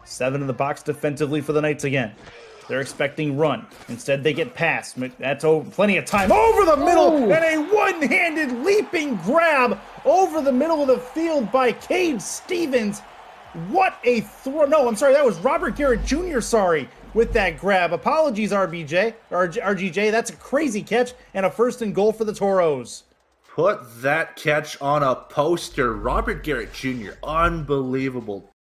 7 in the box defensively for the Knights again. They're expecting run. Instead, they get pass. That's plenty of time over the middle, and a one-handed leaping grab over the middle of the field by Cade Stevens. What a throw. No, I'm sorry, that was Robert Garrett Jr., with that grab. Apologies, RGJ. That's a crazy catch and a 1st and goal for the Toros. Put that catch on a poster. Robert Garrett Jr., unbelievable.